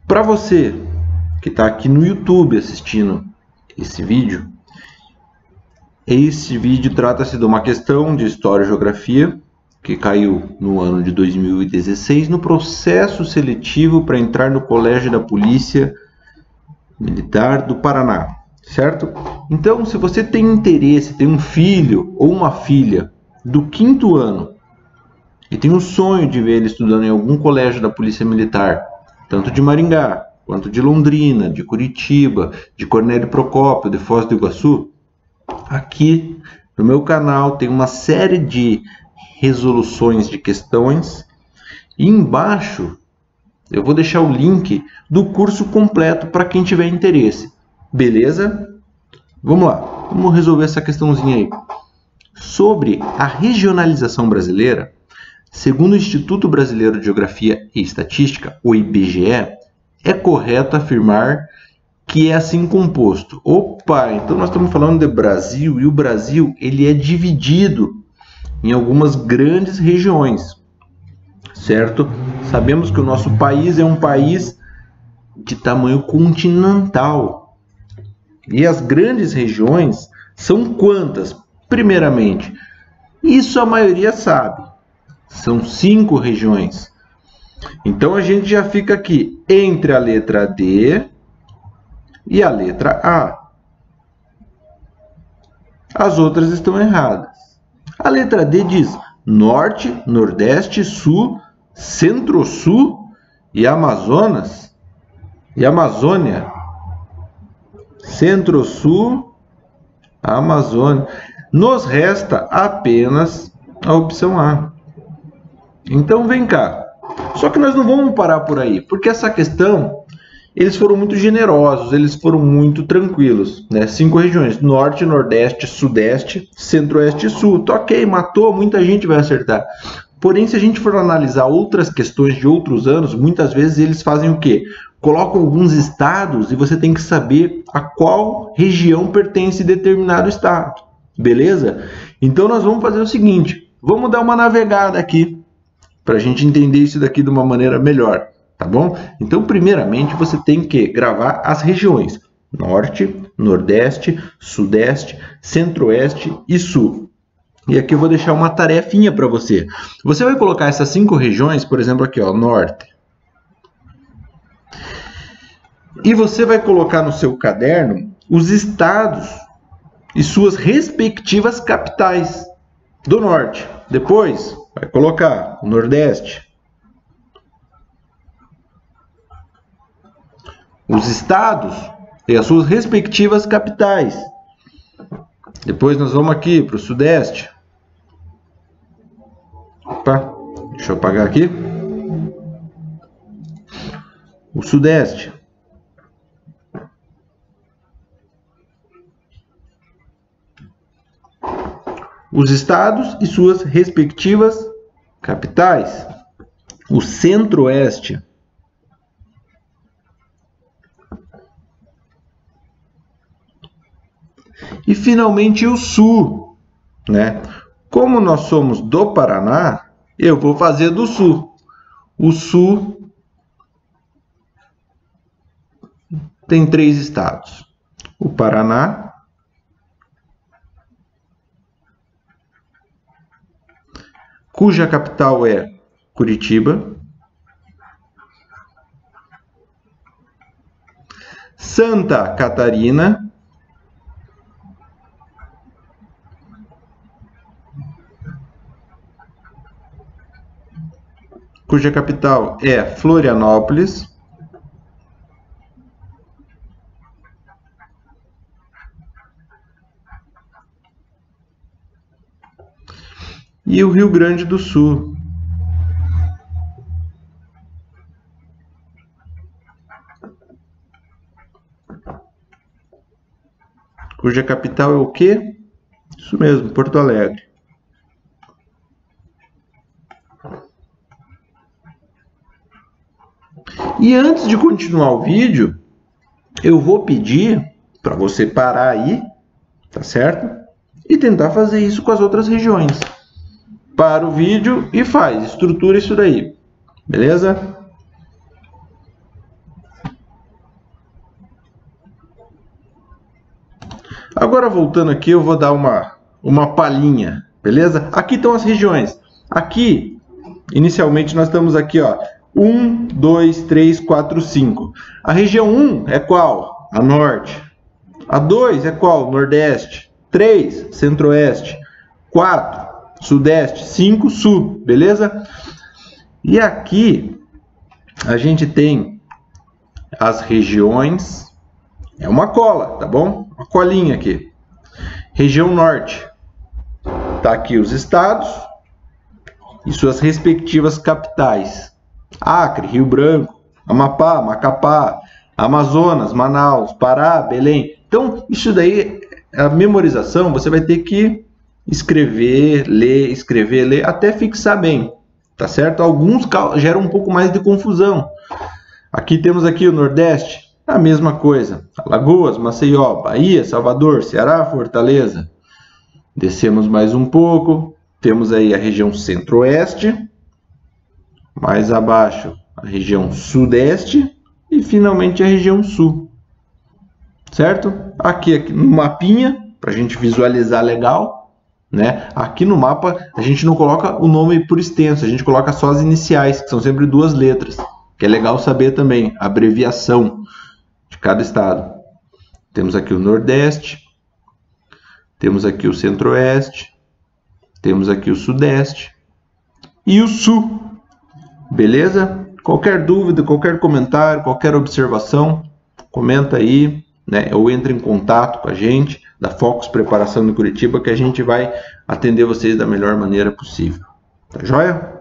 Para você que está aqui no YouTube assistindo esse vídeo trata-se de uma questão de História e Geografia que caiu no ano de 2016 no processo seletivo para entrar no Colégio da Polícia Militar do Paraná, certo? Então, se você tem interesse, tem um filho ou uma filha do 5º ano e tem um sonho de ver ele estudando em algum colégio da Polícia Militar, tanto de Maringá, quanto de Londrina, de Curitiba, de Cornélio Procópio, de Foz do Iguaçu, aqui no meu canal tem uma série de resoluções de questões e embaixo eu vou deixar o link do curso completo para quem tiver interesse. Beleza? Vamos lá, vamos resolver essa questãozinha aí. Sobre a regionalização brasileira, segundo o Instituto Brasileiro de Geografia e Estatística, o IBGE, é correto afirmar que é assim composto. Opa, então nós estamos falando de Brasil, e o Brasil ele é dividido em algumas grandes regiões, certo? Sabemos que o nosso país é um país de tamanho continental. E as grandes regiões são quantas? Primeiramente, isso a maioria sabe. São 5 regiões. Então a gente já fica aqui entre a letra D e a letra A. As outras estão erradas. A letra D diz Norte, Nordeste, Sul, Centro-Sul e Amazonas. E Amazônia. Centro-Sul, Amazônia. Nos resta apenas a opção A. Então vem cá. Só que nós não vamos parar por aí, porque essa questão, eles foram muito generosos, eles foram muito tranquilos, né? 5 regiões, Norte, Nordeste, Sudeste, Centro-Oeste e Sul. Tá ok, matou, muita gente vai acertar. Porém, se a gente for analisar outras questões de outros anos, muitas vezes eles fazem o quê? Colocam alguns estados e você tem que saber a qual região pertence determinado estado. Beleza? Então nós vamos fazer o seguinte, vamos dar uma navegada aqui para a gente entender isso daqui de uma maneira melhor, tá bom? Então, primeiramente, você tem que gravar as regiões Norte, Nordeste, Sudeste, Centro-Oeste e Sul. E aqui eu vou deixar uma tarefinha para você. Você vai colocar essas 5 regiões, por exemplo, aqui, ó, Norte. E você vai colocar no seu caderno os estados e suas respectivas capitais do Norte. Depois, vai colocar o Nordeste. Os estados e as suas respectivas capitais. Depois nós vamos aqui para o Sudeste. Opa, deixa eu apagar aqui. O Sudeste. Os estados e suas respectivas capitais. O Centro-Oeste. E finalmente o Sul, né? Como nós somos do Paraná, eu vou fazer do Sul. O Sul tem 3 estados. O Paraná, cuja capital é Curitiba, Santa Catarina, cuja capital é Florianópolis, e o Rio Grande do Sul. Cuja capital é o quê? Isso mesmo, Porto Alegre. E antes de continuar o vídeo, eu vou pedir para você parar aí, tá certo? E tentar fazer isso com as outras regiões. Para o vídeo e faz, estrutura isso daí, beleza? Agora, voltando aqui, eu vou dar uma palhinha, beleza? Aqui estão as regiões. Aqui, inicialmente, nós estamos aqui, ó, 1, 2, 3, 4, 5. A região 1 é qual? A Norte. A 2 é qual? Nordeste. 3, Centro-Oeste. 4, Sudeste. 5, Sul, beleza? E aqui, a gente tem as regiões, é uma cola, tá bom? Uma colinha aqui. Região Norte, tá aqui os estados e suas respectivas capitais. Acre, Rio Branco, Amapá, Macapá, Amazonas, Manaus, Pará, Belém. Então, isso daí, a memorização, você vai ter que escrever, ler, até fixar bem, tá certo? Alguns geram um pouco mais de confusão. Aqui temos aqui o Nordeste, a mesma coisa. Alagoas, Maceió, Bahia, Salvador, Ceará, Fortaleza. Descemos mais um pouco. Temos aí a região Centro-Oeste. Mais abaixo, a região Sudeste. E finalmente a região Sul. Certo? Aqui no mapinha, para a gente visualizar legal, né? Aqui no mapa a gente não coloca o nome por extenso, a gente coloca só as iniciais, que são sempre 2 letras. Que é legal saber também a abreviação de cada estado. Temos aqui o Nordeste, temos aqui o Centro-Oeste, temos aqui o Sudeste e o Sul. Beleza? Qualquer dúvida, qualquer comentário, qualquer observação, comenta aí, né? Ou entre em contato com a gente da Focus Preparação de Curitiba, que a gente vai atender vocês da melhor maneira possível. Tá joia?